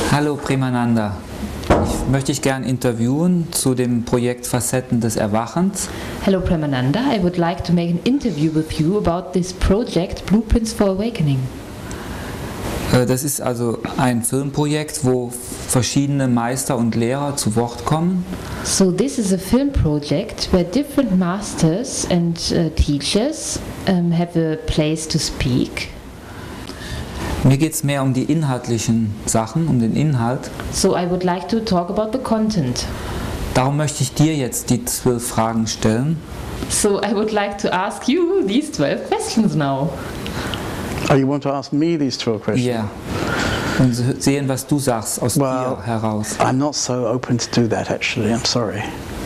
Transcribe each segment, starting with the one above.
Hallo Premananda, ich möchte dich gern interviewen zu dem Projekt Facetten des Erwachens. Hello Premananda, I would like to make an interview with you about this project Blueprints for Awakening. Das ist also ein Filmprojekt, wo verschiedene Meister und Lehrer zu Wort kommen. So this is a film project where different masters and teachers have a place to speak. Mir geht es mehr um die inhaltlichen Sachen, um den Inhalt. So I would like to talk about the content. Darum möchte ich dir jetzt die 12 Fragen stellen. So I would like to ask you these 12 questions now. Oh, you want to ask me these 12 questions? Ja. Und sehen, was du sagst aus dir heraus. I'm not so open to do that actually, I'm sorry.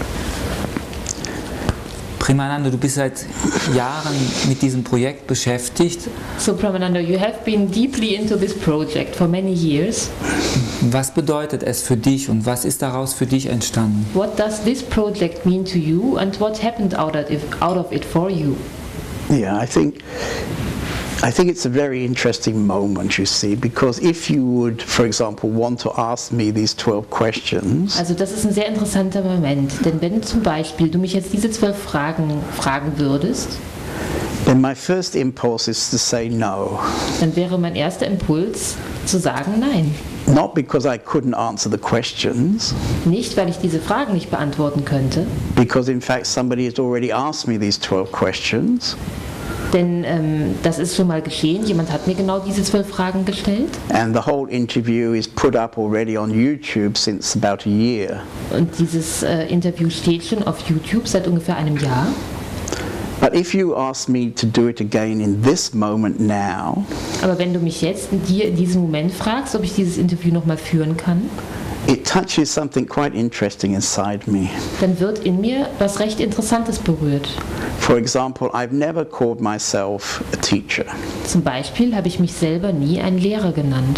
Premananda, du bist seit Jahren mit diesem Projekt beschäftigt. So Premananda, you have been deeply into this project for many years. Was bedeutet es für dich und was ist daraus für dich entstanden? What does this project mean to you and what happened out of it for you? Yeah, I think it's a very interesting moment, you see, because if you would, for example, want to ask me these 12 questions. Also das ist ein sehr interessanter Moment, denn wenn zum Beispiel du mich jetzt diese 12 Fragen fragen würdest, then my first impulse is to say no. Dann wäre mein erster Impuls zu sagen nein. Not because I couldn't answer the questions. Nicht, weil ich diese Fragen nicht beantworten könnte. Because in fact somebody has already asked me these 12 questions. Denn das ist schon mal geschehen. Jemand hat mir genau diese 12 Fragen gestellt. And the whole interview is put up already on YouTube since about a year. Und dieses Interview steht schon auf YouTube seit ungefähr einem Jahr. But if you ask me to do it again in this moment now, aber wenn du mich jetzt in diesem Moment fragst, ob ich dieses Interview noch mal führen kann, it touches something quite interesting inside me. Dann wird in mir was recht Interessantes berührt. For example, I've never called myself a teacher. Zum Beispiel habe ich mich selber nie ein Lehrer genannt.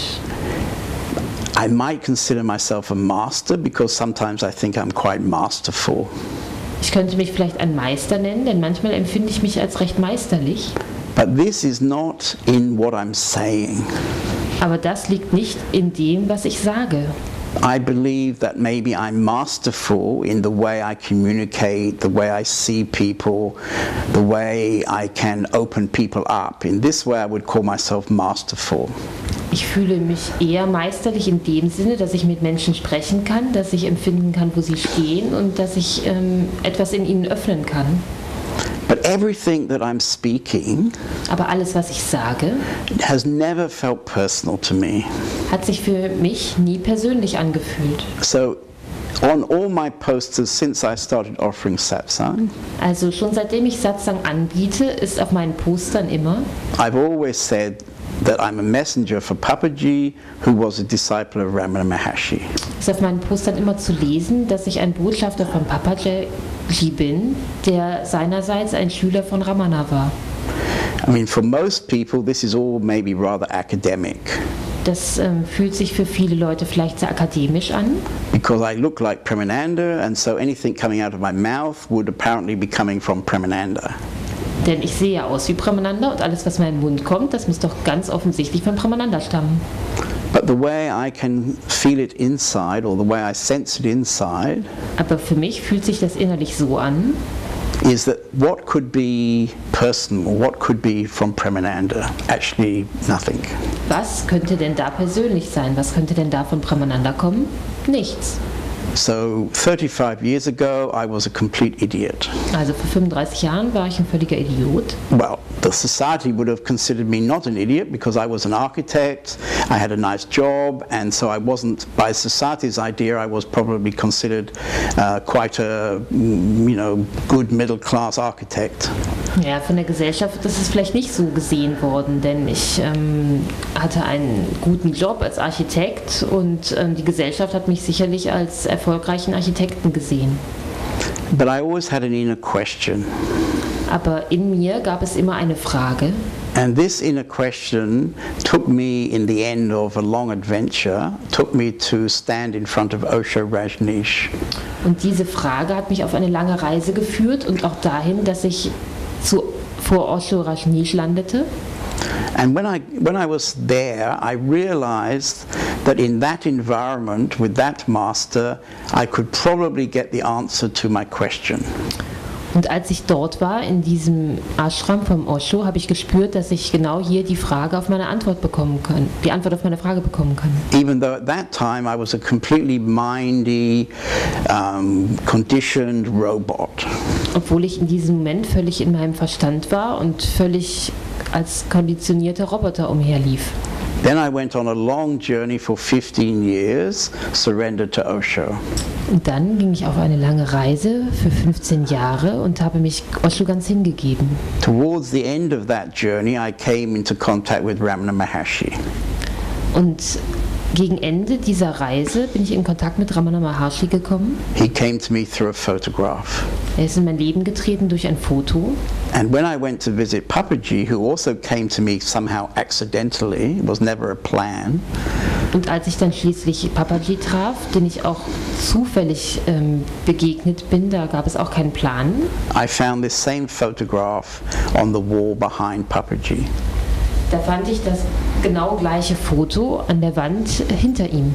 I might consider myself a master because sometimes I think I'm quite masterful. Ich könnte mich vielleicht ein Meister nennen, denn manchmal empfinde ich mich als recht meisterlich. But this is not in what I'm saying. Aber das liegt nicht in dem, was ich sage. I believe that maybe I'm masterful in the way I communicate, the way I see people, the way I can open people up. In this way I would call myself masterful. Ich fühle mich eher meisterlich in dem Sinne, dass ich mit Menschen sprechen kann, dass ich empfinden kann, wo sie stehen und dass ich etwas in ihnen öffnen kann. But everything that I'm speaking aber alles, was ich sage, has never felt personal to me. Hat sich für mich nie persönlich angefühlt. So on all my posters since I started offering satsang, also schon seitdem ich Satsang anbiete, ist auf meinen Postern immer, I've always said that I'm a messenger for Papaji, who was a disciple of Ramana Maharshi. Ist auf meinen Postern immer zu lesen, dass ich ein Botschafter von Papaji bin, der seinerseits ein Schüler von Ramana war. I mean, for most people, this is all maybe rather academic. Das fühlt sich für viele Leute vielleicht sehr akademisch an. Because I look like Premananda, and so anything coming out of my mouth would apparently be coming from Premananda. Denn ich sehe ja aus wie Premananda und alles, was in meinen Mund kommt, das muss doch ganz offensichtlich von Premananda stammen. But the way I can feel it inside, or the way I sense it inside, aber für mich fühlt sich das innerlich so an, is that what could be personal, what could be from Premananda? Actually, nothing. Was könnte denn da persönlich sein? Was könnte denn da von Premananda kommen? Nichts. So 35 years ago, I was a complete idiot. Also vor 35 Jahren war ich ein völliger Idiot. Well, the society would have considered me not an idiot because I was an architect, I had a nice job, and so I wasn't, by society's idea, I was probably considered quite a, good middle-class architect. Ja, von der Gesellschaft das ist vielleicht nicht so gesehen worden, denn ich hatte einen guten Job als Architekt und die Gesellschaft hat mich sicherlich als erfolgreichen Architekten gesehen. But I always had an inner question. Aber in mir gab es immer eine Frage. And this inner question took me, in the end of a long adventure, took me to stand in front of Osho Rajneesh. Und diese Frage hat mich auf eine lange Reise geführt und auch dahin, dass ich vor Osho Rajneesh landete. And when I was there, I realized that in that environment with that master, I could probably get the answer to my question. Und als ich dort war, in diesem Ashram vom Osho, habe ich gespürt, dass ich genau hier die Antwort auf meine Frage bekommen kann. Even though at that time I was a completely mindy, conditioned robot. Obwohl ich in diesem Moment völlig in meinem Verstand war und völlig als konditionierter Roboter umherlief. Then I went on a long journey for 15 years, surrendered to Osho. Und dann ging ich auf eine lange Reise für 15 Jahre und habe mich Osho ganz hingegeben. Towards the end of that journey, I came into contact with Ramana Maharshi. Und gegen Ende dieser Reise bin ich in Kontakt mit Ramana Maharshi gekommen. He came to me through a photograph. Er ist in mein Leben getreten durch ein Foto. And when I went to visit Papaji, who also came to me somehow accidentally, it was never a plan. Und als ich dann schließlich Papaji traf, den ich auch zufällig begegnet bin, da gab es auch keinen Plan. I found this same photograph on the wall behind Papaji. Da fand ich das genau gleiche Foto an der Wand hinter ihm.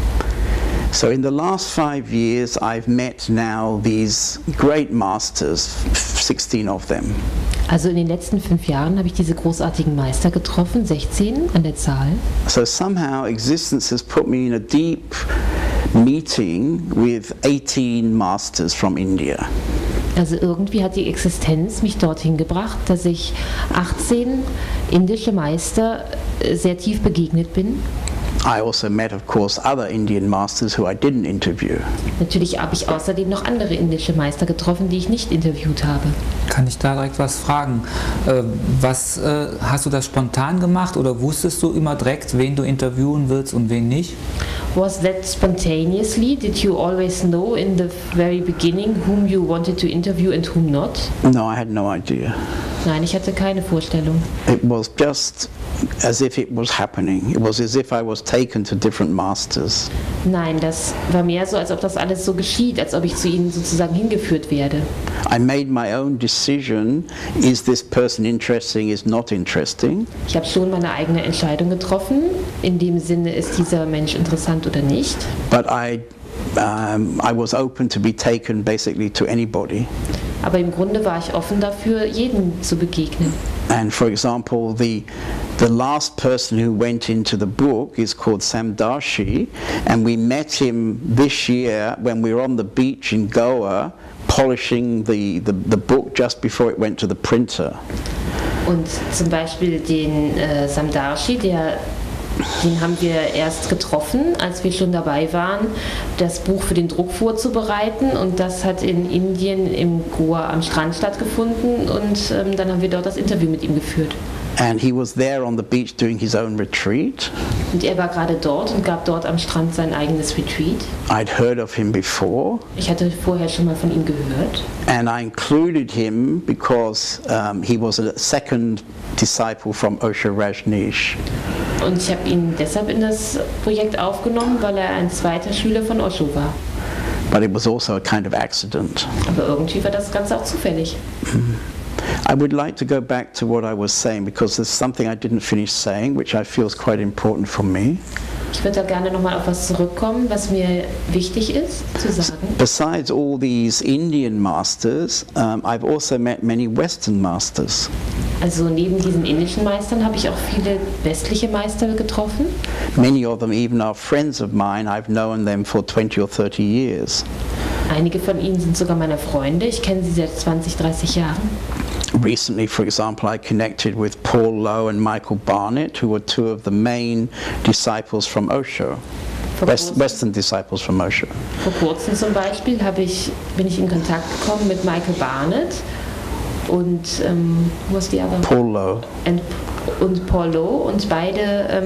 So in the last 5 years, I've met now these great masters, 16 of them. Also in den letzten 5 Jahren habe ich diese großartigen Meister getroffen, 16 an der Zahl. So somehow existence has put me in a deep meeting with 18 masters from India. Also irgendwie hat die Existenz mich dorthin gebracht, dass ich 18 indische Meister sehr tief begegnet bin. I also met, of course, other Indian masters who I didn't interview. Natürlich habe ich außerdem noch andere indische Meister getroffen, die ich nicht interviewt habe. Kann ich da direkt was fragen? Hast du das spontan gemacht oder wusstest du immer direkt, wen du interviewen willst und wen nicht? Was that spontaneously? Did you always know in the very beginning whom you wanted to interview and whom not? No, I had no idea. Nein, ich hatte keine Vorstellung. It was just as if it was happening. It was as if I was taken to different masters. Nein, das war mehr so, als ob das alles so geschieht, als ob ich zu ihnen sozusagen hingeführt werde. I made my own decision. Is this person interesting, is not interesting? Ich habe schon meine eigene Entscheidung getroffen, in dem Sinne, ist dieser Mensch interessant oder nicht. But I was open to be taken basically to anybody. Aber im Grunde war ich offen dafür, jedem zu begegnen. And for example, the last person who went into the book is called Sam Darshi, and we met him this year when we were on the beach in Goa, polishing the book just before it went to the printer. Und zum Beispiel den Sam Darshi, den haben wir erst getroffen, als wir schon dabei waren, das Buch für den Druck vorzubereiten, und das hat in Indien im Goa am Strand stattgefunden, und dann haben wir dort das Interview mit ihm geführt. And he was there on the beach doing his own retreat. Und er war gerade dort und gab dort am Strand sein eigenes Retreat. I'd heard of him before. Ich hatte vorher schon mal von ihm gehört. And I included him because he was a second disciple from Osho Rajneesh. Und ich habe ihn deshalb in das Projekt aufgenommen, weil er ein zweiter Schüler von Osho war. But it was also a kind of accident. Aber irgendwie war das Ganze auch zufällig. I would like to go back to what I was saying because there's something I didn't finish saying, which I feel is quite important for me. Ich würde da gerne nochmal auf was zurückkommen, was mir wichtig ist zu sagen. Besides all these Indian masters, I've also met many Western masters. Also neben diesen indischen Meistern habe ich auch viele westliche Meister getroffen. Many of them even are friends of mine. I've known them for 20 or 30 years. Einige von ihnen sind sogar meine Freunde. Ich kenne sie seit 20, 30 Jahren. Recently, for example, I connected with Paul Lowe and Michael Barnett, who were two of the main disciples from Osho, Western disciples from Osho. Vor kurzem zum Beispiel bin ich in Kontakt gekommen mit Michael Barnett und wo ist die andere? Paul Lowe. Und Paul Lowe, und beide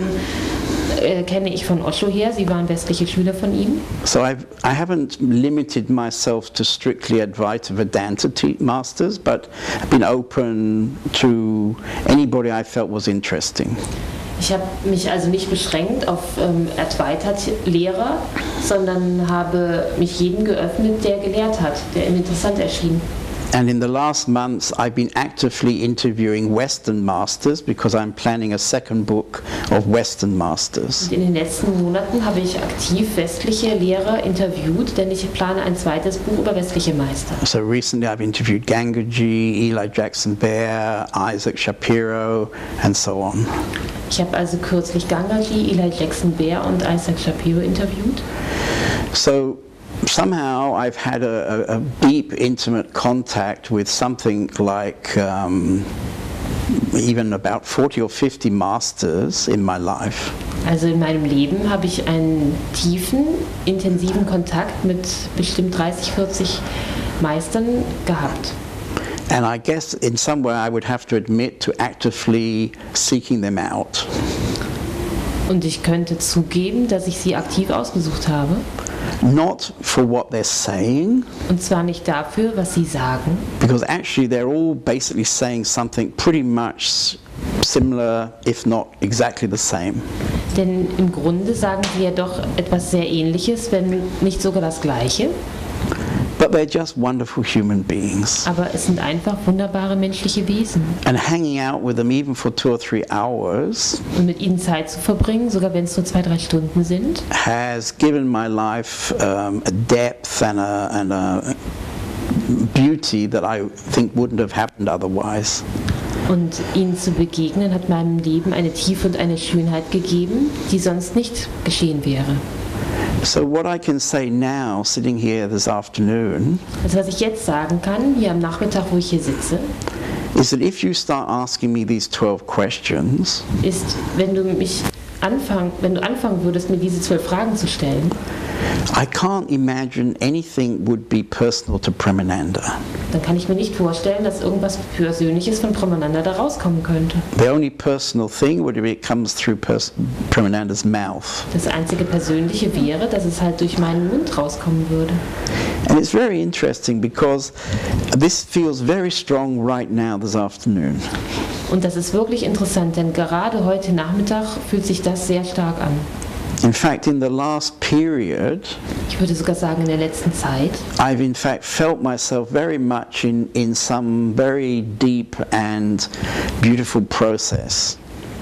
kenne ich von Osho her. Sie waren westliche Schüler von ihm. So I haven't limited myself to strictly Advaita Vedanta masters, but I've been open to anybody I felt was interesting. Ich habe mich also nicht beschränkt auf Advaita-Lehrer, sondern habe mich jedem geöffnet, der gelehrt hat, der ihm interessant erschien. And in the last months, I've been actively interviewing Western masters because I'm planning a second book of Western masters. Und in den letzten Monaten habe ich aktiv westliche Lehrer interviewt, denn ich plane ein zweites Buch über westliche Meister. So recently I've interviewed Gangaji, Eli Jackson Bear, Isaac Shapiro, and so on. Ich habe also kürzlich Gangaji, Eli Jackson Bear und Isaac Shapiro interviewt. So somehow I've had a deep, intimate contact with something like even about 40 or 50 masters in my life. Also in meinem Leben habe ich einen tiefen, intensiven Kontakt mit bestimmt 30, 40 Meistern gehabt. And I guess in some way I would have to admit to actively seeking them out. Und ich könnte zugeben, dass ich sie aktiv ausgesucht habe. Not for what they're saying, Und zwar nicht dafür, was sie sagen, because actually they're all basically saying something pretty much similar, if not exactly the same. denn im Grunde sagen sie ja doch etwas sehr Ähnliches, wenn nicht sogar das Gleiche. But they're just wonderful human beings. Aber es sind einfach wunderbare menschliche Wesen. And hanging out with them even for 2 or 3 hours Und mit ihnen Zeit zu verbringen, sogar wenn es nur 2, 3 Stunden sind, has given my life a depth and a beauty that I think wouldn't have happened otherwise. und ihnen zu begegnen, hat meinem Leben eine Tiefe und eine Schönheit gegeben, die sonst nicht geschehen wäre. So what I can say now, sitting here this afternoon, Also was ich jetzt sagen kann, hier am Nachmittag, wo ich hier sitze, is that if you start asking me these 12 questions, ist, wenn du anfangen würdest, mir diese 12 Fragen zu stellen, I can't imagine anything would be personal to Premananda. dann kann ich mir nicht vorstellen, dass irgendwas Persönliches von Premananda da rauskommen könnte. The only personal thing would be it comes through Premananda's mouth. Das einzige Persönliche wäre, dass es halt durch meinen Mund rauskommen würde. And it's very interesting because this feels very strong right now this afternoon. Und das ist wirklich interessant, denn gerade heute Nachmittag fühlt sich das sehr stark an. In fact, in the last period, Ich würde sogar sagen, in der letzten Zeit I've in fact felt myself very much in some very deep and beautiful process.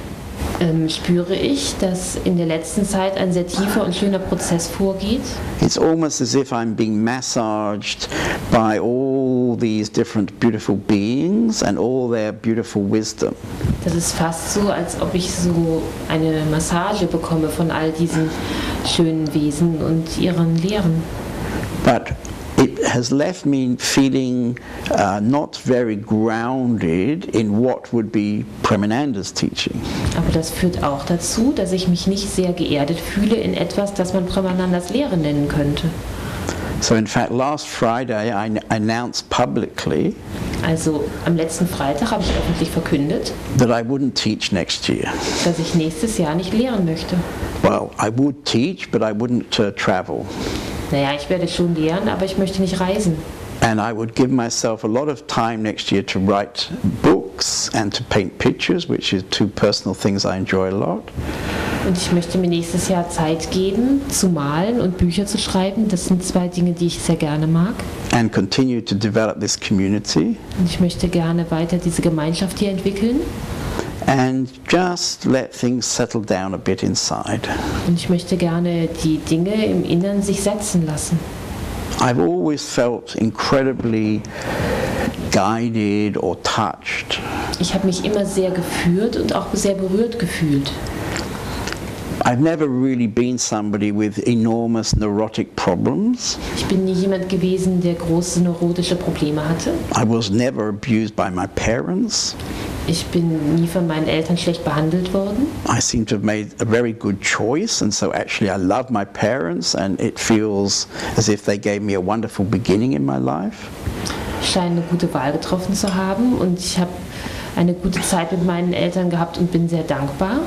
Spüre ich, dass in der letzten Zeit ein sehr tiefer und schöner Prozess vorgeht. It's almost as if I'm being massaged by all these different beautiful beings and all their beautiful wisdom. Das ist fast so, als ob ich so eine Massage bekomme von all diesen schönen Wesen und ihren Lehren. But it has left me feeling not very grounded in what would be Premananda's teaching. Aber das führt auch dazu, dass ich mich nicht sehr geerdet fühle in etwas, das man Premanandas Lehre nennen könnte. So in fact, last Friday I announced publicly Also am letzten Freitag habe ich öffentlich verkündet, that I wouldn't teach next year. dass ich nächstes Jahr nicht lehren möchte. Well, I would teach, but I wouldn't travel. Naja, ich werde schon lehren, aber ich möchte nicht reisen. And I would give myself a lot of time next year to write books and to paint pictures, which is 2 personal things I enjoy a lot. Und ich möchte mir nächstes Jahr Zeit geben, zu malen und Bücher zu schreiben. Das sind 2 Dinge, die ich sehr gerne mag. And continue to develop this community. Und ich möchte gerne weiter diese Gemeinschaft hier entwickeln. And just let things settle down a bit inside. Und ich möchte gerne die Dinge im Innern sich setzen lassen. I've always felt incredibly guided or touched. Ich habe mich immer sehr geführt und auch sehr berührt gefühlt. I've never really been somebody with enormous neurotic problems. Ich bin nie jemand gewesen, der große neurotische Probleme hatte. I was never abused by my parents. Ich bin nie von meinen Eltern schlecht behandelt worden. I seem to have made a very good choice, and so actually I love my parents, and it feels as if they gave me a wonderful beginning in my life. Ich scheine eine gute Wahl getroffen zu haben und ich habe eine gute Zeit mit meinen Eltern gehabt und bin sehr dankbar.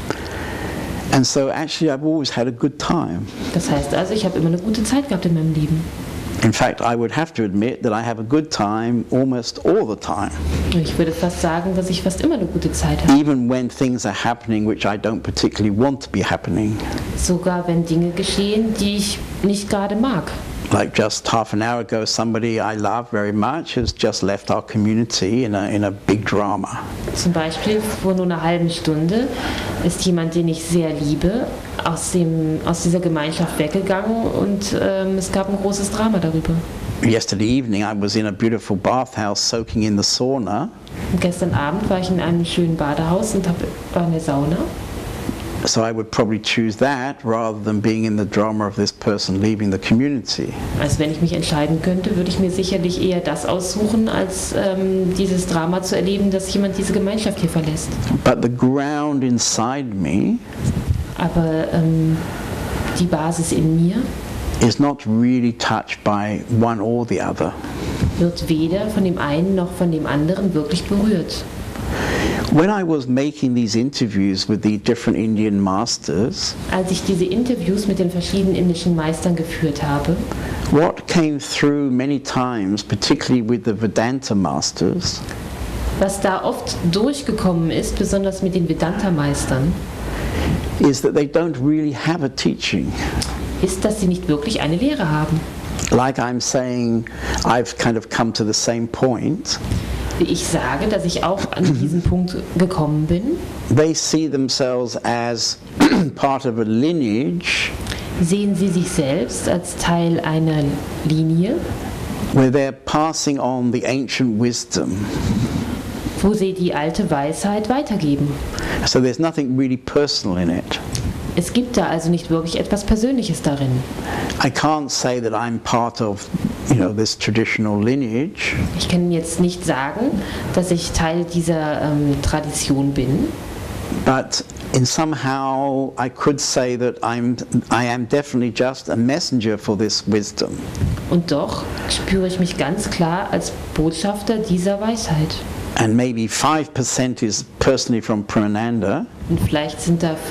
And so actually I've always had a good time. Das heißt also, ich habe immer eine gute Zeit gehabt in meinem Leben. In fact, I would have to admit that I have a good time almost all the time. Ich würde fast sagen, dass ich fast immer eine gute Zeit habe. Even when things are happening which I don't particularly want to be happening. Sogar wenn Dinge geschehen, die ich nicht gerade mag. Like just half an hour ago, somebody I love very much has just left our community in a big drama. Zum Beispiel vor nur einer halben Stunde ist jemand, den ich sehr liebe, aus dieser Gemeinschaft weggegangen und es gab ein großes Drama darüber. Yesterday evening I was in a beautiful bathhouse soaking in the sauna. Und gestern Abend war ich in einem schönen Badehaus und war in der Sauna. So I would probably choose that rather than being in the drama of this person leaving the community. Also wenn ich mich entscheiden könnte, würde ich mir sicherlich eher das aussuchen, als dieses Drama zu erleben, dass jemand diese Gemeinschaft hier verlässt. But the ground inside me Aber die Basis in mir is not really touched by one or the other. wird weder von dem einen noch von dem anderen wirklich berührt. When I was making these interviews with the different Indian masters, Als ich diese Interviews mit den verschiedenen indischen Meistern geführt habe, what came through many times, particularly with the Vedanta masters, was da oft durchgekommen ist, besonders mit den Vedanta-Meistern, is that they don't really have a teaching. ist, dass sie nicht wirklich eine Lehre haben. Like I'm saying, I've kind of come to the same point. Wie ich sage, dass ich auch an diesen Punkt gekommen bin. They see themselves as part of a lineage Sehen sie sich selbst als Teil einer Linie, where they're passing on the ancient wisdom. wo sie die alte Weisheit weitergeben. So there's nothing really personal in it. Es gibt da also nicht wirklich etwas Persönliches darin. I can't say that I'm part of, this traditional lineage, Ich kann jetzt nicht sagen, dass ich Teil dieser Tradition bin, but in somehow I could say that I am definitely just a messenger for this wisdom. und doch spüre ich mich ganz klar als Botschafter dieser Weisheit. And maybe 5% is personally from Pramananda, Und vielleicht sind da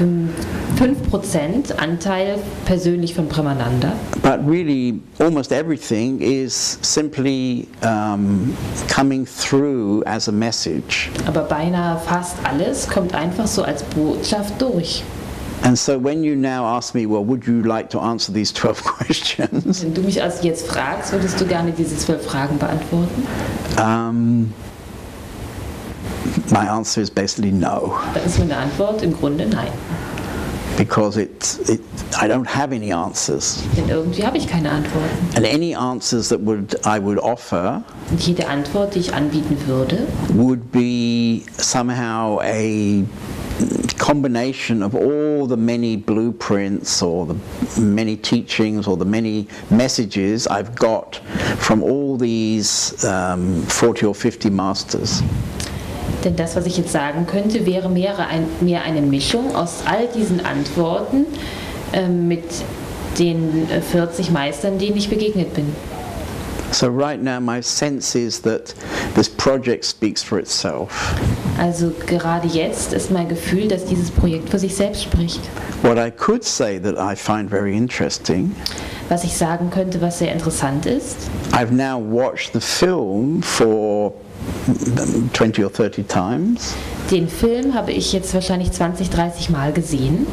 5% Anteil persönlich von Brahmananda. but really almost everything is simply coming through as a message. Aber beinahe fast alles kommt einfach so als Botschaft durch. And so when you now ask me, well, would you like to answer these 12 questions? Wenn du mich also jetzt fragst, würdest du gerne diese 12 Fragen beantworten? My answer is basically no, Dann ist meine Antwort im Grunde nein. because I don't have any answers. Denn irgendwie habe ich keine Antworten. And any answers that I would offer Und jede Antwort, die ich anbieten würde, would be somehow a combination of all the many blueprints or the many teachings or the many messages I've got from all these 40 or 50 masters. denn das, was ich jetzt sagen könnte, wäre mehr eine Mischung aus all diesen Antworten mit den 40 Meistern, denen ich begegnet bin. So right now my sense is that this project speaks for itself. Also gerade jetzt ist mein Gefühl, dass dieses Projekt für sich selbst spricht. What I could say that I find very interesting, Was ich sagen könnte, was sehr interessant ist, I've now watched the film for 20 or 30 times. den Film habe ich jetzt wahrscheinlich 20, 30 Mal gesehen.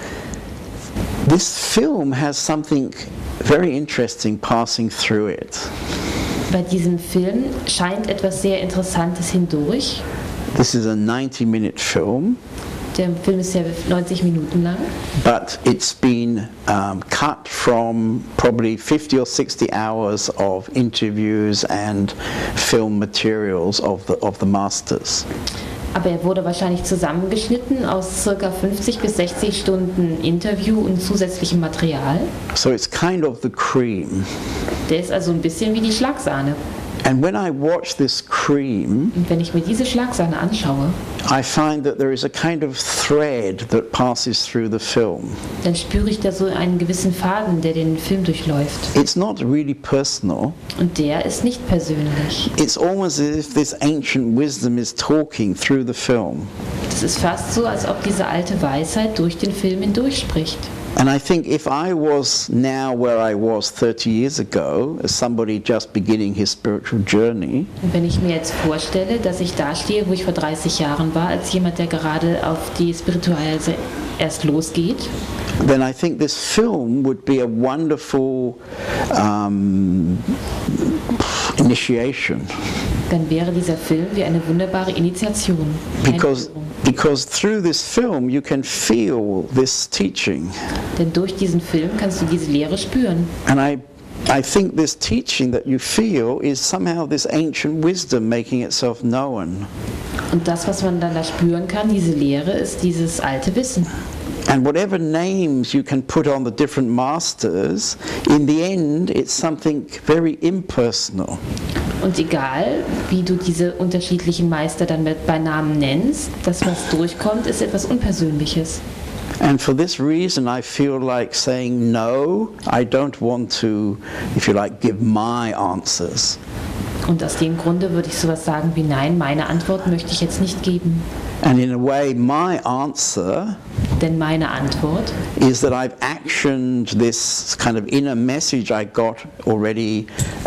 This film has something very interesting passing through it. Bei diesem Film scheint etwas sehr Interessantes hindurch. This is a 90-minute film, Der Film ist ja 90 Minuten lang, but it's been cut from probably 50 or 60 hours of interviews and film materials of the masters. aber er wurde wahrscheinlich zusammengeschnitten aus ca. 50 bis 60 Stunden Interview und zusätzlichem Material. So it's kind of the cream. Der ist also ein bisschen wie die Schlagsahne. And when I watch this cream, Und wenn ich mir diese Schlagsahne anschaue, I find that there is a kind of thread that passes through the film. dann spüre ich da so einen gewissen Faden, der den Film durchläuft. It's not really personal. Und der ist nicht persönlich. It's almost as if this ancient wisdom is talking through the film. Das ist fast so, als ob diese alte Weisheit durch den Film hindurch spricht. And I think if I was now where I was 30 years ago, as somebody just beginning his spiritual journey, Und wenn ich mir jetzt vorstelle, dass ich da stehe, wo ich vor 30 Jahren war, als jemand, der gerade auf die spirituelle erst losgeht, then I think this film would be a wonderful initiation. dann wäre dieser Film wie eine wunderbare Initiation. Because through this film you can feel this teaching. Denn durch diesen Film kannst du diese Lehre spüren. And I think this teaching that you feel is somehow this ancient wisdom making itself known. Und das, was man dann da spüren kann, diese Lehre, ist dieses alte Wissen. And whatever names you can put on the different masters, in the end it's something very impersonal. Und egal, wie du diese unterschiedlichen Meister dann bei Namen nennst, das, was durchkommt, ist etwas Unpersönliches. And for this reason I feel like saying no, I don't want to, if you like, give my answers. Und aus dem Grunde würde ich sowas sagen wie nein, meine Antwort möchte ich jetzt nicht geben. And in a way my answer Denn meine Antwort is that I've actioned this kind of inner message I got already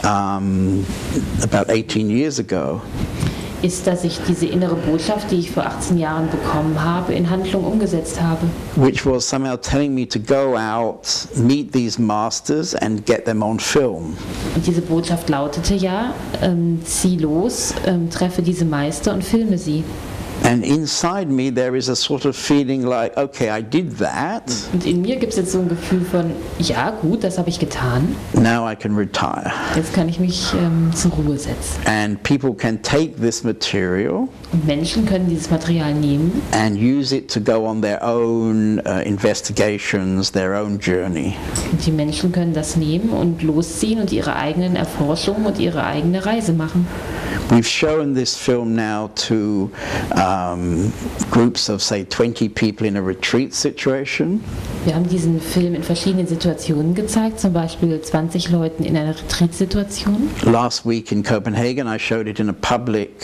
about 18 years ago. ist, dass ich diese innere Botschaft, die ich vor 18 Jahren bekommen habe, in Handlung umgesetzt habe. Which was somehow telling me to go out, meet these masters and get them on film. Und diese Botschaft lautete ja, zieh los, treffe diese Meister und filme sie. And inside me there is a sort of feeling like, okay, I did that. Und in mir gibt es jetzt so ein Gefühl von, ja gut, das habe ich getan. Now I can retire. Jetzt kann ich mich zur Ruhe setzen. And people can take this material Und Menschen können dieses Material nehmen and use it to go on their own investigations, their own journey. und die Menschen können das nehmen und losziehen und ihre eigenen Erforschungen und ihre eigene Reise machen. We've shown this film now to groups of, say, 20 people in a retreat situation. Wir haben diesen Film in verschiedenen Situationen gezeigt, zum Beispiel 20 Leuten in einer Retreat-Situation. Last week in Copenhagen, I showed it in a public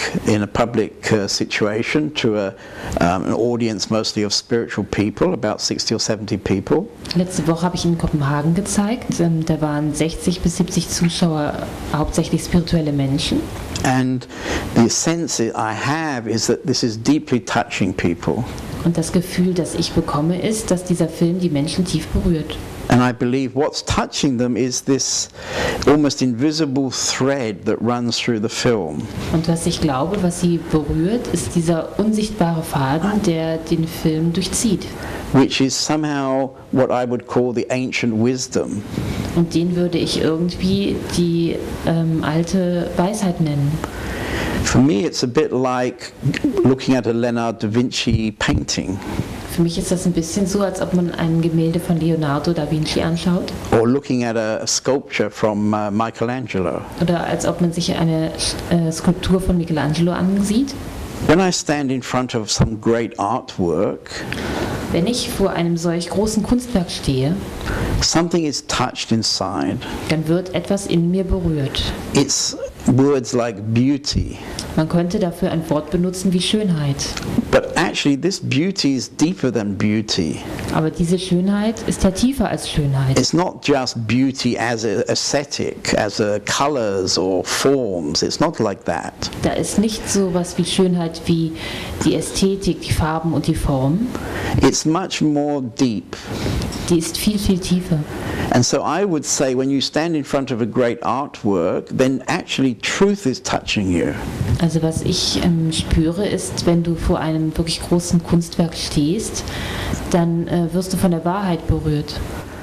situation to an audience mostly of spiritual people, about 60 or 70 people. Letzte Woche habe ich in Kopenhagen gezeigt. Da waren 60 bis 70 Zuschauer, hauptsächlich spirituelle Menschen. And the sense I have is that this is deeply touching people. Und das Gefühl, das ich bekomme, ist, dass dieser Film die Menschen tief berührt. And I believe what's touching them is this almost invisible thread that runs through the film. Und was ich glaube, was sie berührt, ist dieser unsichtbare Faden, der den Film durchzieht. Which is somehow what I would call the ancient wisdom. Und den würde ich irgendwie die alte Weisheit nennen. For me, it's a bit like looking at a Leonardo da Vinci painting. Für mich ist das ein bisschen so, als ob man ein Gemälde von Leonardo da Vinci anschaut. Or looking at a sculpture from Michelangelo. Oder als ob man sich eine Skulptur von Michelangelo ansieht. When I stand in front of some great artwork, wenn ich vor einem solch großen Kunstwerk stehe, something is touched inside. Dann wird etwas in mir berührt. It's words like beauty. Man könnte dafür ein Wort benutzen wie Schönheit. But actually this beauty is deeper than beauty. Aber diese Schönheit ist ja tiefer als Schönheit. It's not just beauty as a aesthetic, as a colors or forms. It's not like that. Da ist nicht so was wie Schönheit wie die Ästhetik, die Farben und die Formen. It's much more deep. Die ist viel, viel tiefer. And so I would say when you stand in front of a great artwork, then actually truth is touching you. Also was ich spüre ist, wenn du vor einem wirklich großen Kunstwerk stehst, dann wirst du von der Wahrheit berührt.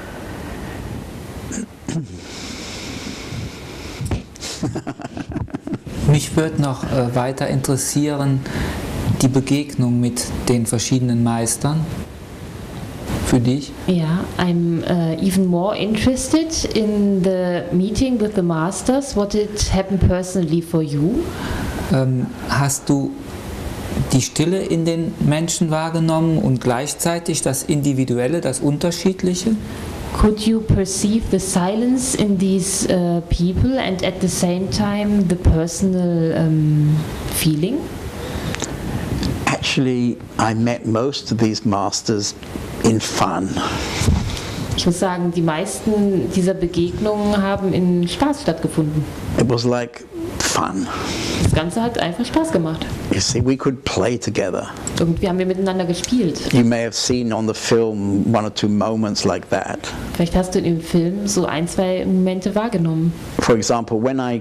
Mich würde noch weiter interessieren, die Begegnung mit den verschiedenen Meistern. Für dich? Yeah, I'm even more interested in the meeting with the masters. What did happen personally for you? Hast du die Stille in den Menschen wahrgenommen und gleichzeitig das Individuelle, das Unterschiedliche? Could you perceive the silence in these people and at the same time the personal feeling? Actually, I met most of these masters in fun. Ich muss sagen, die meisten dieser Begegnungen haben in Spaß stattgefunden. It was like fun. Es Ganze hat einfach Spaß gemacht. You see, we could play together. Irgendwie haben wir miteinander gespielt. You may have seen on the film 1 or 2 moments like that. Vielleicht hast du im Film so 1, 2 Momente wahrgenommen. For example, when I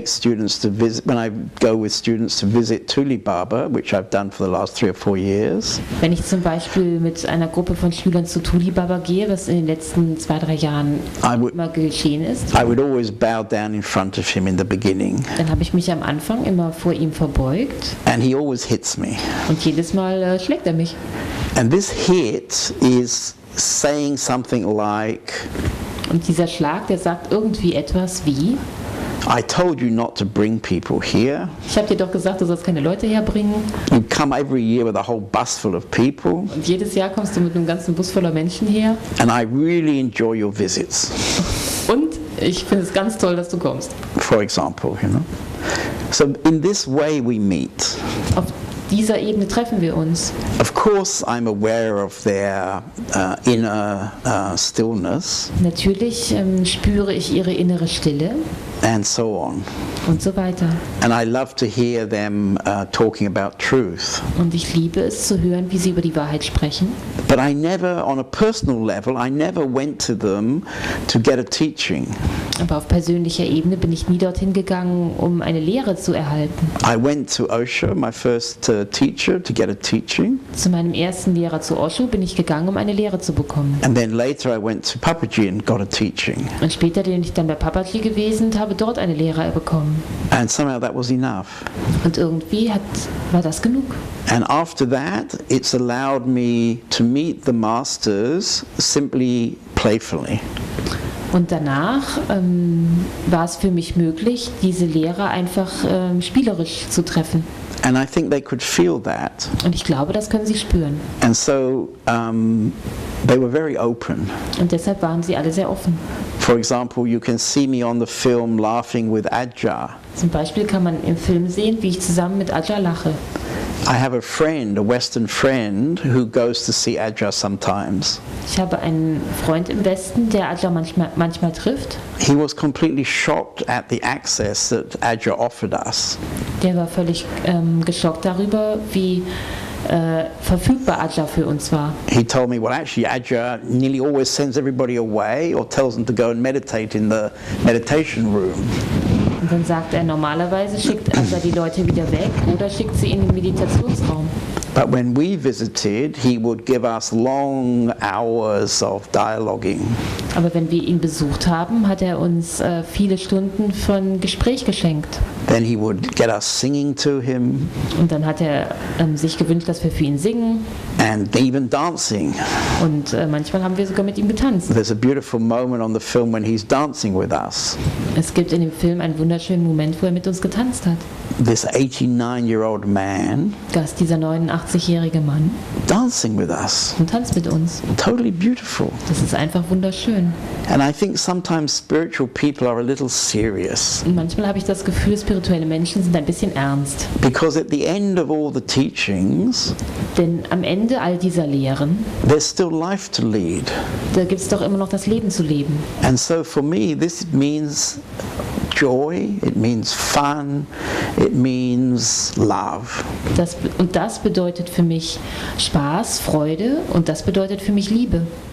go with students to visit Tuli Baba, which I've done for the last 3 or 4 years. Wenn ich zum Beispiel mit einer Gruppe von Schülern zu Tuli Baba gehe, was in den letzten 2, 3 Jahren immer geschehen ist, I would always bow down in front of him in the beginning. Dann habe ich mich am Anfang immer vor ihm verbeugt. And he always hits me. Und jedes Mal schlägt er mich. And this hit is saying something like, und dieser Schlag, der sagt irgendwie etwas wie, I told you not to bring people here. Ich habe dir doch gesagt, du sollst keine Leute herbringen. You come every year with a whole bus full of people. Und jedes Jahr kommst du mit einem ganzen Bus voller Menschen her. And I really enjoy your visits. Und ich finde es ganz toll, dass du kommst. For example, you know. So in this way we meet. Auf dieser Ebene treffen wir uns. Of course, I'm aware of their inner stillness. Natürlich spüre ich ihre innere Stille. And so on. Und so weiter. And I love to hear them talking about truth. Und ich liebe es zu hören, wie sie über die Wahrheit sprechen. But I never, on a personal level, I never went to them to get a teaching. Aber auf persönlicher Ebene bin ich nie dorthin gegangen, um eine Lehre zu erhalten. I went to Osho, my first teacher, to get a teaching. Zu meinem ersten Lehrer zu Osho bin ich gegangen, um eine Lehre zu bekommen. And then later I went to Papaji and got a teaching. Und später bin ich dann bei Papaji gewesen und habe dort eine Lehre bekommen. And somehow that was enough. Und irgendwie war das genug. And after that, it's allowed me to meet the masters simply playfully. Und danach war es für mich möglich, diese Lehrer einfach spielerisch zu treffen. And I think they could feel that. Und ich glaube, das können sie spüren. And so they were very open. Und deshalb waren sie alle sehr offen. For example, you can see me on the film laughing with Ajahn. Zum Beispiel kann man im Film sehen, wie ich zusammen mit Ajahn lache. I have a friend, a Western friend, who goes to see Ajahn sometimes. Ich habe einen Freund im Westen, der Ajahn manchmal trifft. He was completely shocked at the access that Ajahn offered us. Der war völlig geschockt darüber, wie verfügbar Ajahn für uns war. He told me, well, actually, Ajahn nearly always sends everybody away or tells them to go and meditate in the meditation room. Und dann sagt er, normalerweise schickt Ajahn die Leute wieder weg oder schickt sie in den Meditationsraum. But when we visited, he would give us long hours of dialoguing. Aber wenn wir ihn besucht haben, hat er uns viele Stunden von Gespräch geschenkt. Then he would get us singing to him. Und dann hat er sich gewünscht, dass wir für ihn singen. And even dancing. Und manchmal haben wir sogar mit ihm getanzt. There's a beautiful moment on the film when he's dancing with us. Es gibt in dem Film einen wunderschönen Moment, wo er mit uns getanzt hat. This 89-year-old man. Das ist dieser 89-jährige Mann. Dancing with us. Und tanzt mit uns. Totally beautiful. Das ist einfach wunderschön. And I think sometimes spiritual people are a little serious. Und manchmal habe ich das Gefühl, spirituelle Menschen sind ein bisschen ernst. Because at the end of all the teachings, denn am Ende all dieser Lehren, there's still life to lead. Da gibt es doch immer noch das Leben zu leben. And so for me, this means joy, it means fun, it means love. Das bedeutet für mich Spaß, Freude und das bedeutet für mich Liebe.